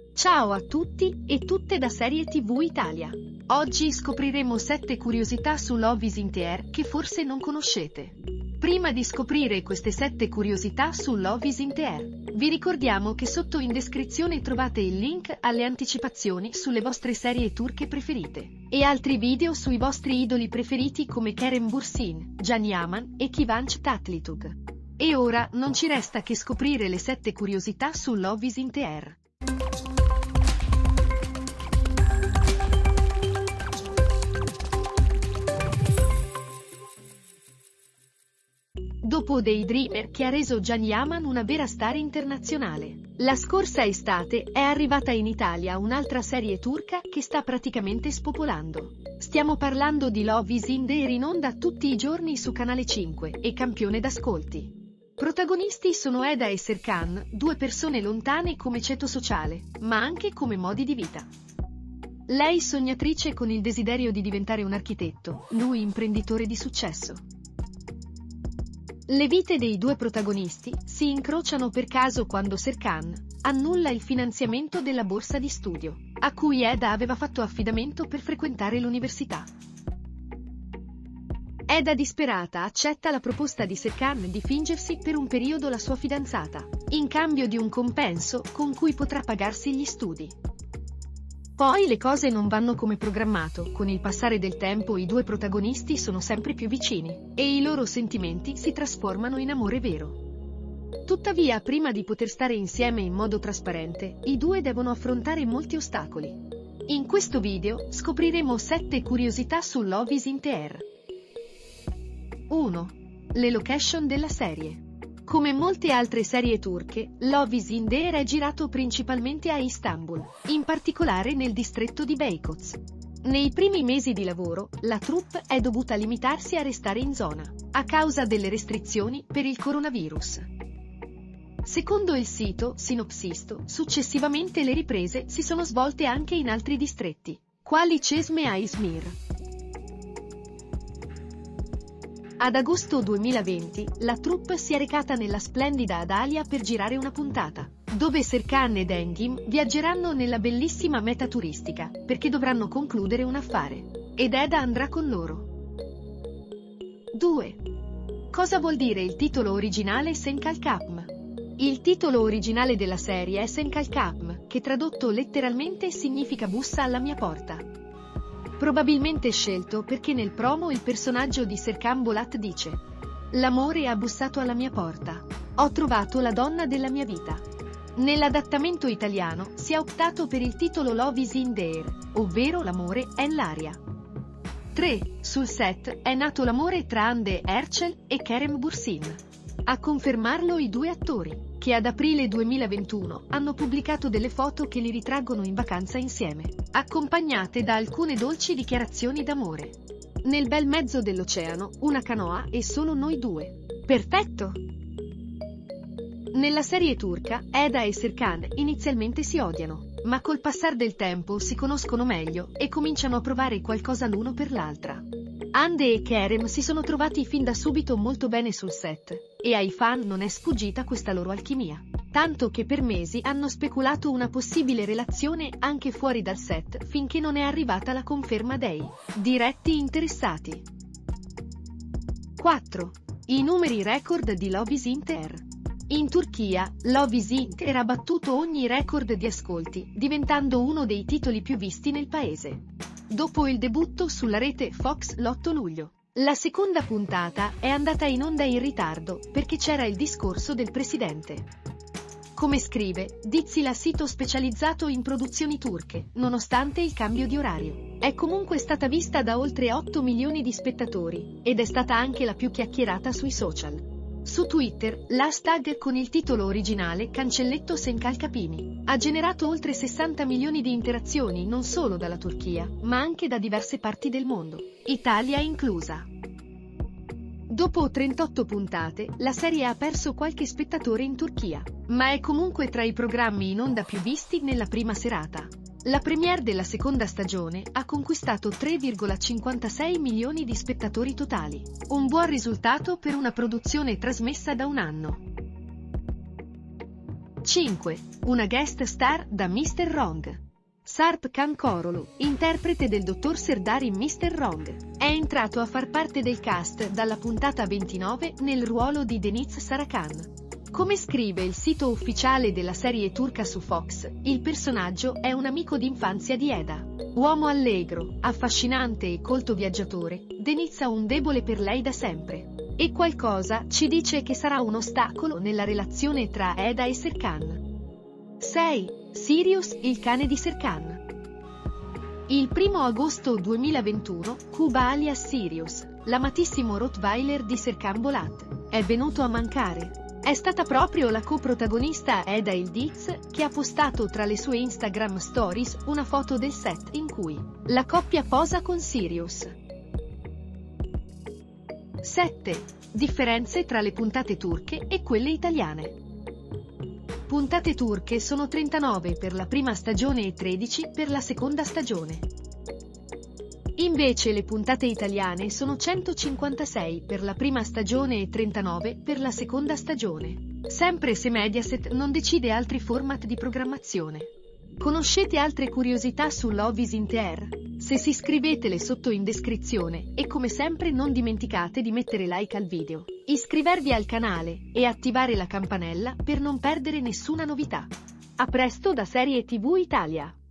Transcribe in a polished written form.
Ciao a tutti e tutte da Serie TV Italia. Oggi scopriremo 7 curiosità su Love is in the Air che forse non conoscete. Prima di scoprire queste 7 curiosità su Love is in the Air, vi ricordiamo che sotto in descrizione trovate il link alle anticipazioni sulle vostre serie turche preferite e altri video sui vostri idoli preferiti come Kerem Bürsin, Can Yaman e Kıvanç Tatlıtuğ. E ora non ci resta che scoprire le 7 curiosità su Love is in the Air. Dopo Daydreamer che ha reso Can Yaman una vera star internazionale, la scorsa estate è arrivata in Italia un'altra serie turca che sta praticamente spopolando. Stiamo parlando di Love is in the Air, in onda tutti i giorni su Canale 5 e campione d'ascolti. Protagonisti sono Eda e Serkan, due persone lontane come ceto sociale, ma anche come modi di vita. Lei sognatrice con il desiderio di diventare un architetto, lui imprenditore di successo. Le vite dei due protagonisti si incrociano per caso quando Serkan annulla il finanziamento della borsa di studio, a cui Eda aveva fatto affidamento per frequentare l'università. Eda disperata accetta la proposta di Serkan di fingersi per un periodo la sua fidanzata, in cambio di un compenso con cui potrà pagarsi gli studi. Poi le cose non vanno come programmato, con il passare del tempo i due protagonisti sono sempre più vicini, e i loro sentimenti si trasformano in amore vero. Tuttavia, prima di poter stare insieme in modo trasparente, i due devono affrontare molti ostacoli. In questo video, scopriremo 7 curiosità su Love is in the Air. 1. Le location della serie. Come molte altre serie turche, Love is in the Air è girato principalmente a Istanbul, in particolare nel distretto di Beykoz. Nei primi mesi di lavoro, la troupe è dovuta limitarsi a restare in zona, a causa delle restrizioni per il coronavirus. Secondo il sito Sinopsisto, successivamente le riprese si sono svolte anche in altri distretti, quali Çeşme e Izmir. Ad agosto 2020, la troupe si è recata nella splendida Adalia per girare una puntata, dove Serkan ed Engin viaggeranno nella bellissima meta turistica, perché dovranno concludere un affare. Ed Eda andrà con loro. 2. Cosa vuol dire il titolo originale Sen Kalkapm? Il titolo originale della serie è Sen Kalkapm, che tradotto letteralmente significa bussa alla mia porta. Probabilmente scelto perché nel promo il personaggio di Serkan Bolat dice: "L'amore ha bussato alla mia porta. Ho trovato la donna della mia vita". Nell'adattamento italiano si è optato per il titolo Love is in the Air, ovvero l'amore è nell'aria. 3. Sul set è nato l'amore tra Hande Erçel e Kerem Bürsin. A confermarlo i due attori, che ad aprile 2021 hanno pubblicato delle foto che li ritraggono in vacanza insieme, accompagnate da alcune dolci dichiarazioni d'amore. Nel bel mezzo dell'oceano, una canoa e solo noi due. Perfetto! Nella serie turca, Eda e Serkan inizialmente si odiano, ma col passar del tempo si conoscono meglio e cominciano a provare qualcosa l'uno per l'altra. Hande e Kerem si sono trovati fin da subito molto bene sul set, e ai fan non è sfuggita questa loro alchimia, tanto che per mesi hanno speculato una possibile relazione anche fuori dal set finché non è arrivata la conferma dei diretti interessati. 4. I numeri record di Love is in the Air. In Turchia, Love is in the Air ha battuto ogni record di ascolti, diventando uno dei titoli più visti nel paese. Dopo il debutto sulla rete Fox l'8 luglio, la seconda puntata è andata in onda in ritardo perché c'era il discorso del presidente. Come scrive Dizila, sito specializzato in produzioni turche, nonostante il cambio di orario, è comunque stata vista da oltre 8 milioni di spettatori, ed è stata anche la più chiacchierata sui social. Su Twitter, l'hashtag con il titolo originale Cancelletto Sen Kalkapimi ha generato oltre 60 milioni di interazioni non solo dalla Turchia, ma anche da diverse parti del mondo, Italia inclusa. Dopo 38 puntate, la serie ha perso qualche spettatore in Turchia, ma è comunque tra i programmi in onda più visti nella prima serata. La premiere della seconda stagione ha conquistato 3,56 milioni di spettatori totali, un buon risultato per una produzione trasmessa da un anno. 5. Una guest star da Mr. Wrong. Sarp Khan Korolu, interprete del dottor Serdar in Mr. Wrong, è entrato a far parte del cast dalla puntata 29 nel ruolo di Deniz Sarakan. Come scrive il sito ufficiale della serie turca su Fox, il personaggio è un amico d'infanzia di Eda. Uomo allegro, affascinante e colto viaggiatore, Deniz ha un debole per lei da sempre. E qualcosa ci dice che sarà un ostacolo nella relazione tra Eda e Serkan. 6. Sirius, il cane di Serkan. Il 1 agosto 2021, Kuba alias Sirius, l'amatissimo Rottweiler di Serkan Bolat, è venuto a mancare. È stata proprio la coprotagonista Eda Ildiz che ha postato tra le sue Instagram stories una foto del set in cui la coppia posa con Sirius. 7. Differenze tra le puntate turche e quelle italiane. Puntate turche sono 39 per la prima stagione e 13 per la seconda stagione. Invece le puntate italiane sono 156 per la prima stagione e 39 per la seconda stagione. Sempre se Mediaset non decide altri format di programmazione. Conoscete altre curiosità su Love is in the Air? Se si scrivetele sotto in descrizione e come sempre non dimenticate di mettere like al video, iscrivervi al canale e attivare la campanella per non perdere nessuna novità. A presto da Serie TV Italia!